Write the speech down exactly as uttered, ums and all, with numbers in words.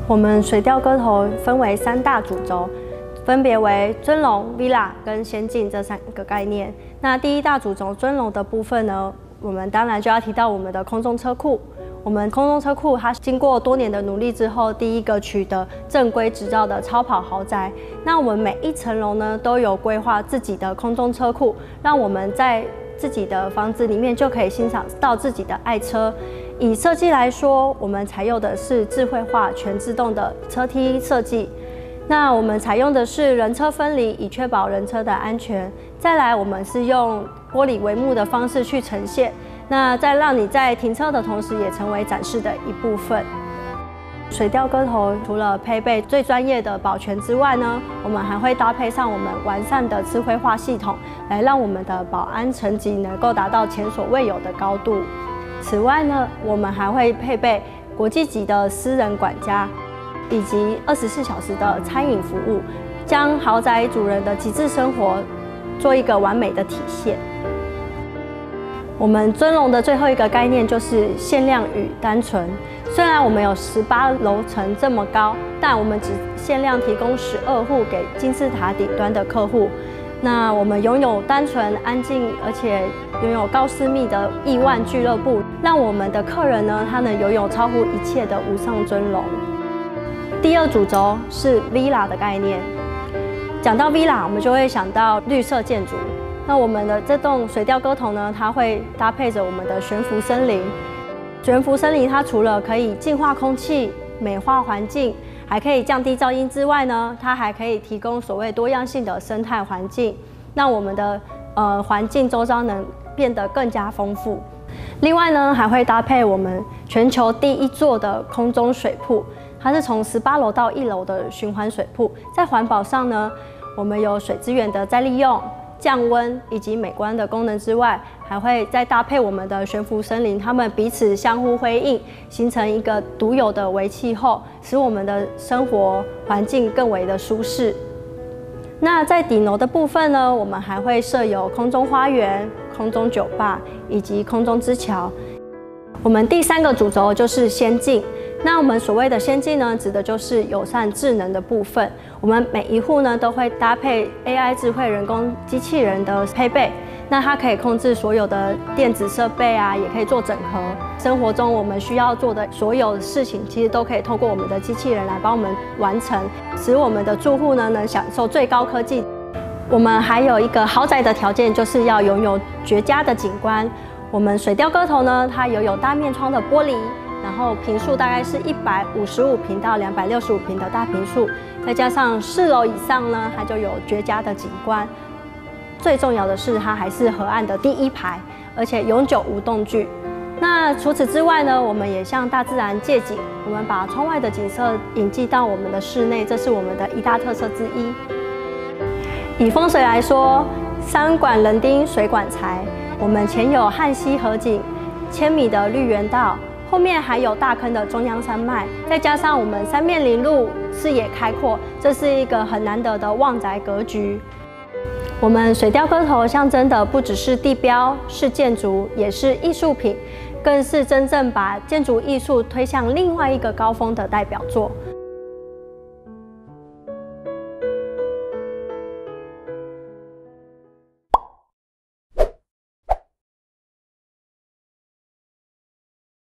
我们水调歌头分为三大主轴，分别为尊龙、villa 跟仙境这三个概念。那第一大主轴尊龙的部分呢，我们当然就要提到我们的空中车库。我们空中车库它经过多年的努力之后，第一个取得正规执照的超跑豪宅。那我们每一层楼呢都有规划自己的空中车库，让我们在自己的房子里面就可以欣赏到自己的爱车。以设计来说，我们采用的是智慧化全自动的车梯设计。那我们采用的是人车分离，以确保人车的安全。再来，我们是用玻璃帷幕的方式去呈现，那再让你在停车的同时，也成为展示的一部分。水调歌头除了配备最专业的保全之外呢，我们还会搭配上我们完善的智慧化系统，来让我们的保安层级能够达到前所未有的高度。此外呢，我们还会配备国际级的私人管家，以及二十四小时的餐饮服务，将豪宅主人的极致生活做一个完美的体现。我们尊龙的最后一个概念就是限量与单纯。虽然我们有十八楼层这么高，但我们只限量提供十二户给金字塔顶端的客户。那我们拥有单纯、安静，而且拥有高私密的亿万俱乐部，让我们的客人呢，他能拥有超乎一切的无上尊荣。第二主轴是 villa 的概念。讲到 villa， 我们就会想到绿色建筑。那我们的这栋水调歌头呢，它会搭配着我们的悬浮森林。悬浮森林它除了可以净化空气、美化环境，还可以降低噪音之外呢，它还可以提供所谓多样性的生态环境，让我们的呃环境周遭能变得更加丰富。另外呢，还会搭配我们全球第一座的空中水瀑，它是从十八楼到一楼的循环水瀑。在环保上呢，我们有水资源的再利用、降温以及美观的功能之外，还会再搭配我们的悬浮森林，它们彼此相互辉映，形成一个独有的微气候，使我们的生活环境更为的舒适。那在顶楼的部分呢，我们还会设有空中花园、空中酒吧以及空中之桥。我们第三个主轴就是先进。那我们所谓的先进呢，指的就是友善智能的部分。我们每一户呢都会搭配 A I 智慧人工机器人的配备，那它可以控制所有的电子设备啊，也可以做整合。生活中我们需要做的所有事情，其实都可以透过我们的机器人来帮我们完成，使我们的住户呢能享受最高科技。我们还有一个豪宅的条件，就是要拥有绝佳的景观。我们水调歌头呢，它拥有大面窗的玻璃。然后坪数大概是一百五十五坪到两百六十五坪的大坪数，再加上四楼以上呢，它就有绝佳的景观。最重要的是，它还是河岸的第一排，而且永久无动距。那除此之外呢，我们也向大自然借景，我们把窗外的景色引进到我们的室内，这是我们的一大特色之一。以风水来说，山管人丁，水管财。我们前有汉溪河景，千米的绿园道。后面还有大坑的中央山脉，再加上我们三面临路，视野开阔，这是一个很难得的旺宅格局。我们水调歌头象征的不只是地标，是建筑，也是艺术品，更是真正把建筑艺术推向另外一个高峰的代表作。